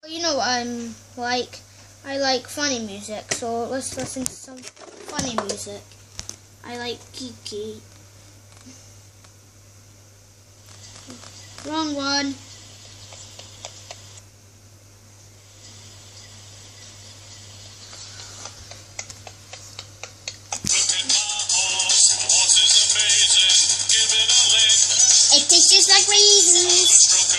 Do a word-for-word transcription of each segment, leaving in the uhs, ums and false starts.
You know what I'm like? I like funny music, so let's listen to some funny music. I like Kiki. Wrong one. It tastes just like raisins.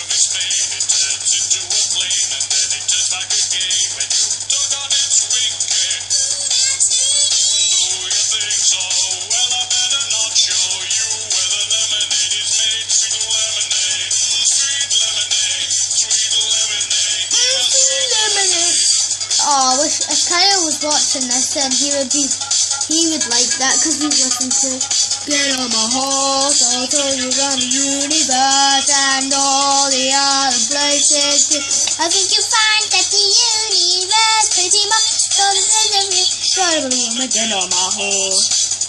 Oh, I wish if Kyle was watching this, then he would be, he would like that because he's listening to Get on my horse, I'll tell you around the universe and all the other places too. I think you'll find that the universe pretty much doesn't than me. Try to believe me, get on my horse.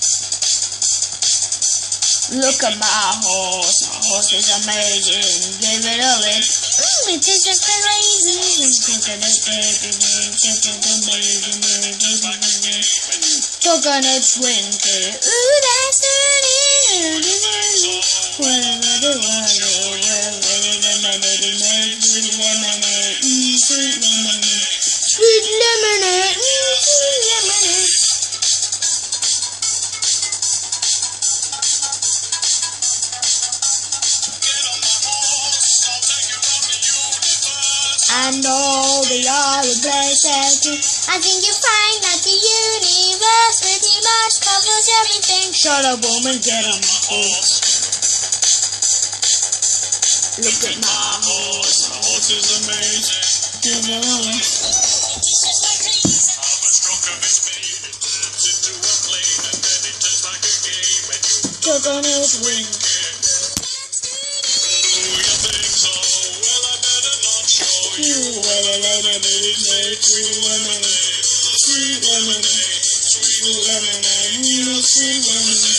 Look at my horse, my horse is amazing. Give it a lick. Mmm, it tastes just like raisins. Coconut baby, coconut twinkle. Ooh, that's dirty. Whatever the water, whatever the lemonade, sweet lemonade, mm, sweet lemonade, sweet lemonade, mm, sweet lemonade. And all the other places too. I think you find that the universe pretty much covers everything. Shut up, woman, get on my horse. Look at my horse, my horse is amazing. Give it a lick. Coconut wing. You with a lemonade, sweet lemonade, sweet lemonade, sweet lemonade, you sweet lemonade.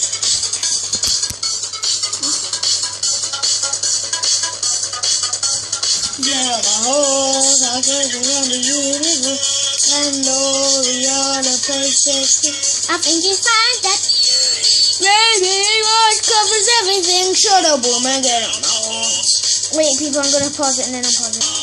Yeah, my horse, I'll take around the universe and all the other places too. I think you find that baby much covers everything. Shut up, woman, get on my horse. Wait, people, I'm gonna pause it and then I'll pause it.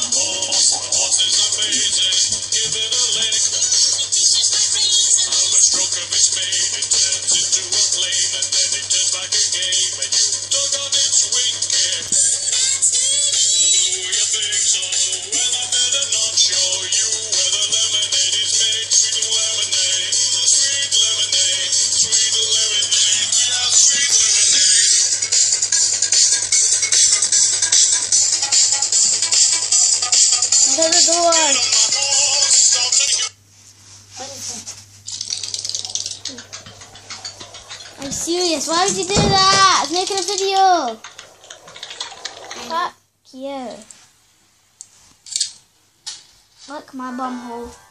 Go to the door. I'm serious. Why would you do that? I'm making a video. Fuck you. Look, my bum hole.